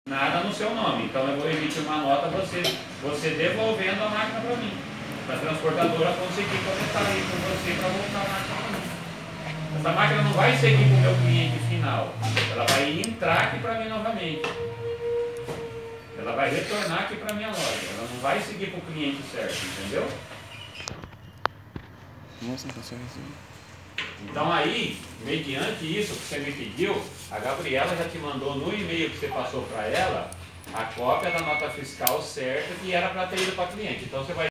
nada no seu nome. Então eu vou emitir uma nota você devolvendo a máquina para mim. Para a transportadora conseguir conectar aí com você para voltar a máquina para mim. Essa máquina não vai seguir para o meu cliente final. Ela vai entrar aqui para mim novamente. Ela vai retornar aqui para minha loja. Ela não vai seguir para o cliente certo, entendeu? Nossa, não consegue assim. Então aí, mediante isso que você me pediu, a Gabriela já te mandou no e-mail que você passou para ela a cópia da nota fiscal certa que era para ter ido para cliente. Então você vai